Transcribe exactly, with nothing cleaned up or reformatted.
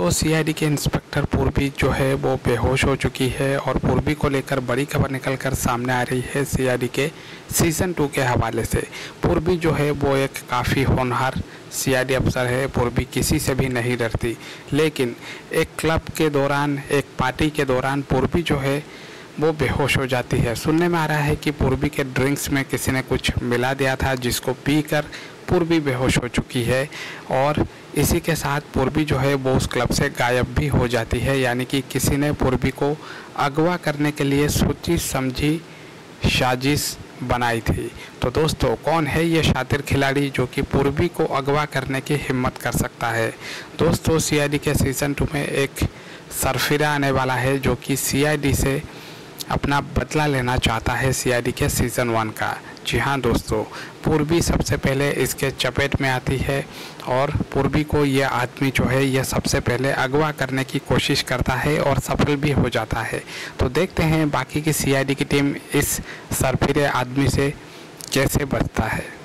दोस्तों सीआईडी के इंस्पेक्टर पूर्वी जो है वो बेहोश हो चुकी है और पूर्वी को लेकर बड़ी खबर निकलकर सामने आ रही है सीआईडी के सीज़न टू के हवाले से। पूर्वी जो है वो एक काफ़ी होनहार सीआईडी अफसर है। पूर्वी किसी से भी नहीं डरती, लेकिन एक क्लब के दौरान, एक पार्टी के दौरान पूर्वी जो है वो बेहोश हो जाती है। सुनने में आ रहा है कि पूर्वी के ड्रिंक्स में किसी ने कुछ मिला दिया था, जिसको पीकर पूर्वी बेहोश हो चुकी है और इसी के साथ पूर्वी जो है वो उस क्लब से गायब भी हो जाती है। यानी कि किसी ने पूर्वी को अगवा करने के लिए सोची समझी साजिश बनाई थी। तो दोस्तों, कौन है ये शातिर खिलाड़ी जो कि पूर्वी को अगवा करने की हिम्मत कर सकता है? दोस्तों, सीआईडी के सीज़न टू में एक सरफिरा आने वाला है जो कि सीआईडी से अपना बदला लेना चाहता है सीआईडी के सीज़न वन का। जी हाँ दोस्तों, पूर्वी सबसे पहले इसके चपेट में आती है और पूर्वी को यह आदमी जो है यह सबसे पहले अगवा करने की कोशिश करता है और सफल भी हो जाता है। तो देखते हैं बाकी की सीआईडी की टीम इस सरफिरे आदमी से कैसे बचता है।